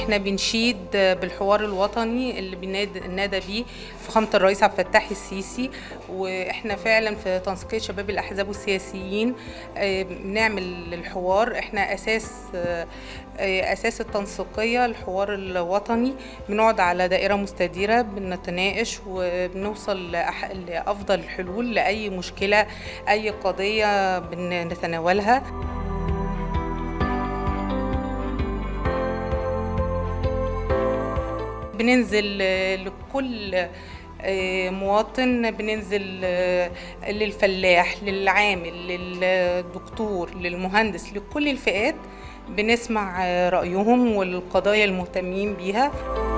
احنا بنشيد بالحوار الوطني اللي نادى بيه فخامة الرئيس عبد الفتاح السيسي، واحنا فعلا في تنسيقية شباب الأحزاب والسياسيين بنعمل الحوار. احنا أساس التنسيقية الحوار الوطني، بنقعد على دائرة مستديرة بنتناقش وبنوصل لأفضل الحلول لأي مشكلة، أي قضية بنتناولها. بننزل لكل مواطن، بننزل للفلاح، للعامل، للدكتور، للمهندس، لكل الفئات، بنسمع رأيهم والقضايا المهتمين بيها.